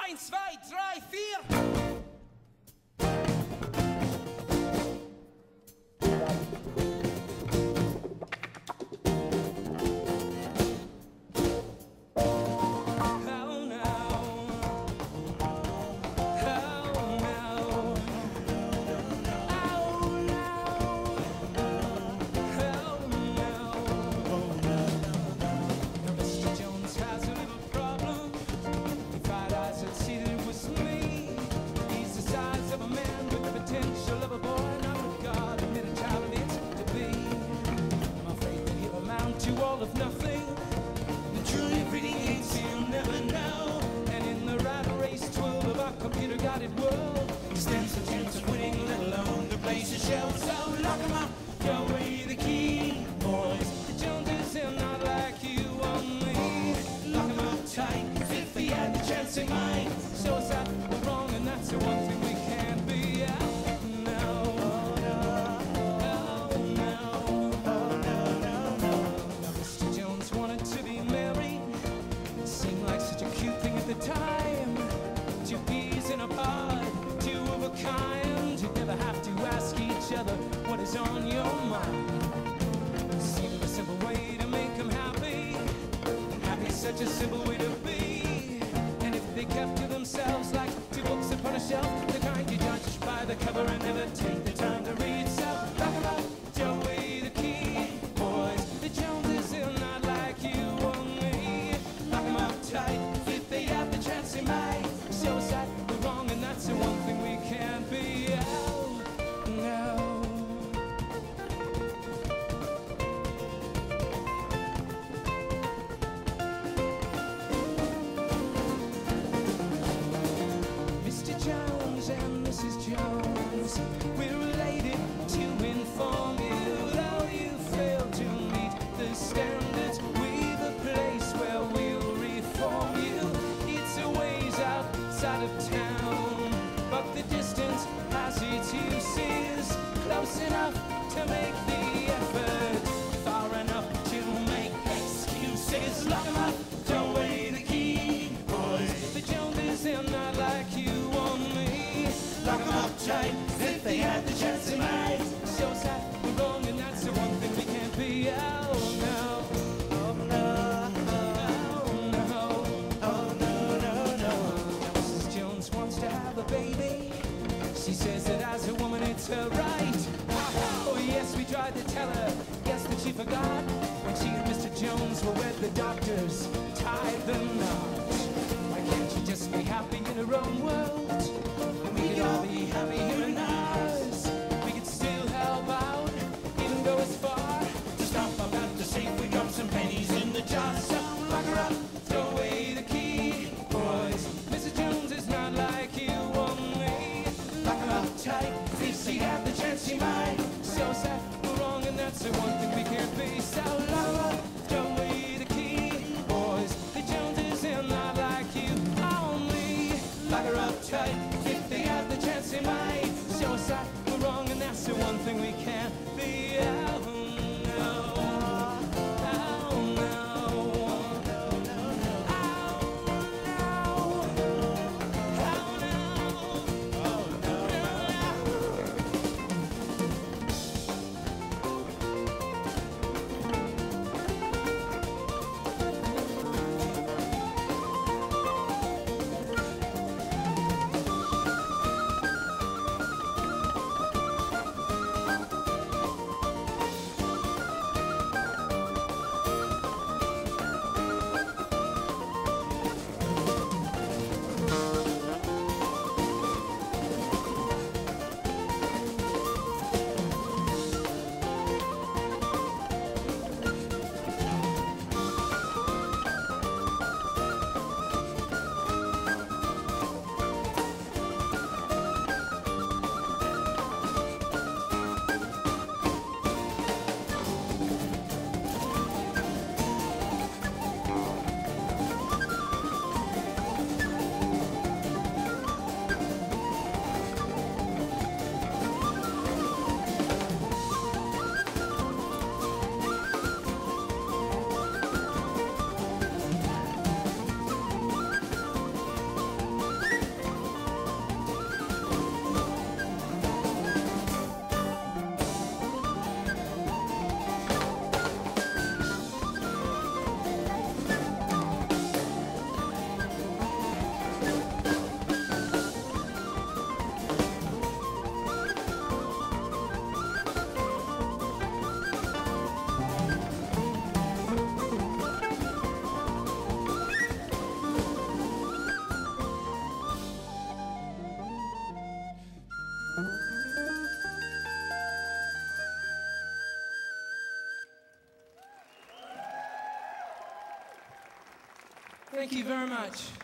Eins, zwei, drei, vier. Of nothing, the truly pretty gates you'll never know. And in the rat race 12 of our computer-guided world, stands a chance of winning, let alone the place to show. So lock 'em up, throw away the key, boys. The Joneses are not like you or me. Lock 'em up tight, if they had the chance they might show us that we're wrong, and that's the one thing we can't be. Time, two peas in a pod, two of a kind. You never have to ask each other what is on your mind. Seems a simple way to make them happy. Happy's such a simple way to be. And if they kept to themselves like two books upon a shelf, the kind you judge by the cover and never take the time to read. So talk about, throw away the key, boys. The Joneses are not like you or me. Lock 'em up tight. They have the chance they might show us that we're wrong, and that's the one thing we can't be. Oh, no. Mr. Jones and Mrs. Jones, we're related to inform you. Though you fail to meet the standards, we've a place where we'll reform you. Outside of town, but the distance as its uses close enough to make the effort, far enough to make excuses. Lock 'em up, throw away the key, boys. The Joneses are not like you or me. Lock 'em up tight, if they had the chance they might show us that we're wrong, and that's the one thing we can't be. Oh no, oh no. Baby, she says that as a woman it's her right. Oh yes, we tried to tell her, yes, but she forgot. When she and Mr. Jones were wed, the doctors tied the knot. Why can't she just be happy in her own world? And we could all be happy here in ours. We could still help out, even go as far to stop up at the safe. We drop some pennies in the jar. So lock her up, throw away the key, boys. Mrs. Jones is not like you. Tight, if she had the chance she might show us that we're wrong, and that's the one thing we can't be. So lock 'em up, throw away the key, boys. The Joneses are not like you, only Thank you very much.